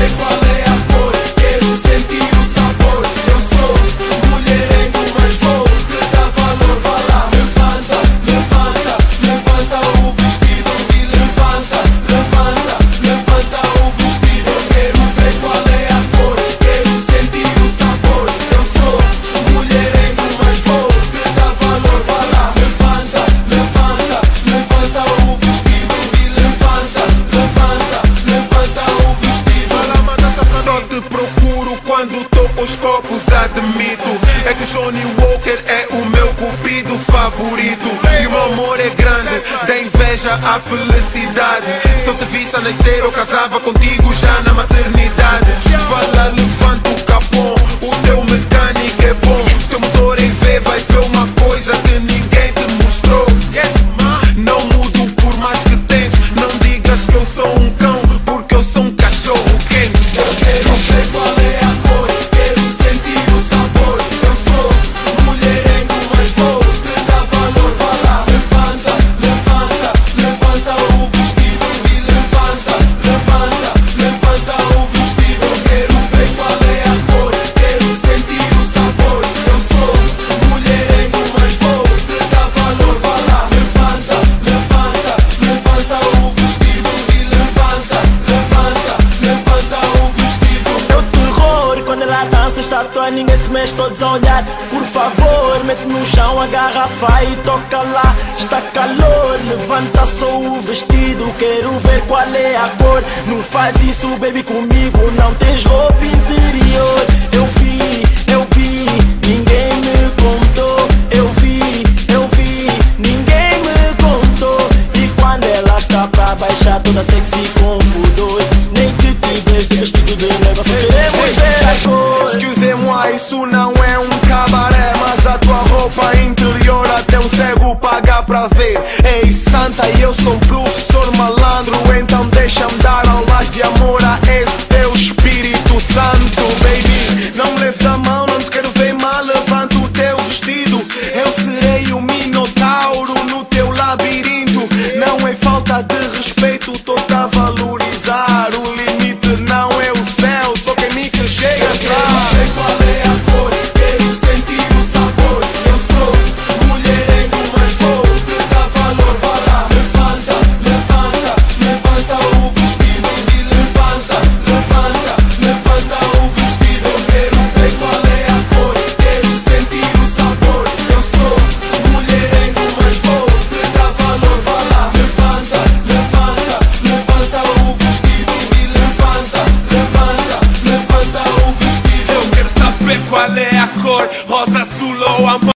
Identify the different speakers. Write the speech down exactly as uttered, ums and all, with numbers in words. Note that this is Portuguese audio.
Speaker 1: ver qual é a cor, quero sentir o sabor. Eu sou mulherengo, mas vou te dar valor. Vá lá, levanta, levanta, levanta o vestido e levanta, levanta, levanta o vestido. Eu quero ver qual é a cor, quero sentir o sabor. Eu sou mulherengo, mas vou te dar valor. Vá lá, levanta, levanta, levanta o vestido e levanta, levanta, levanta o vestido.
Speaker 2: Só te procuro quando tô com os copos, admito. É que o Johnny Walker é o meu cupido favorito. E o meu amor é grande, da inveja à felicidade. Se eu te visse a nascer, eu casava contigo já na maternidade. Vai lá, levanta o capão, o teu mecânico é bom. O teu motor em V vai ver uma coisa que ninguém te mostrou. Não mudo por mais que tentes, não digas que eu sou um cão, porque eu sou um cachorro quente.
Speaker 1: Eu quero ver qual é a cor, quero sentir o sabor. Eu sou mulherengo, mas vou te dar valor. Vá lá, levanta, levanta, levanta o vestido e levanta, levanta, levanta o vestido. Eu quero ver qual é a cor, quero sentir o sabor. Eu sou mulherengo, mas vou te dar valor. Vá lá, levanta, levanta, levanta o vestido e levanta, levanta, levanta o vestido.
Speaker 3: É o terror, quando ela dança, estátua, ninguém se mexe, todos a olhar. Por favor, mete no chão a garrafa e toca lá. Está calor, levanta só o vestido, quero ver qual é a cor. Não faz isso, baby, comigo, não tens roupa interior. Eu vi, eu vi, ninguém me contou. Eu vi, eu vi, ninguém me contou. E quando ela está pra baixar, toda sexy com pudor. Nem que tiveres de vestido de negócio, queremos ver a cor.
Speaker 2: Excusez-moi, isso não é um cabaré, mas a tua roupa interior até um cego paga pra ver. Ei, santa, e eu sou um professor malandro, então deixa-me dar aulas de amor a esse teu Espírito Santo, baby. Não me leves a mão, não te quero ver mal, levanta o teu vestido. Eu serei o minotauro no teu labirinto. Não é falta de respeito, tô-te a valorizar. O limite não é o céu, toca em mim que chega atrás.
Speaker 1: Ver qual é a cor, quero sentir o sabor. Eu sou mulherengo, mas vou te dar valor. Vá lá, levanta, levanta, levanta o vestido e levanta, levanta, levanta o vestido. Eu quero ver qual é a cor, quero sentir o sabor. Eu sou mulherengo, mas vou te dar valor. Vá lá, levanta, levanta, levanta o vestido e levanta, levanta, levanta o vestido.
Speaker 2: Eu quero saber qual é a cor, rosa, azul ou amor.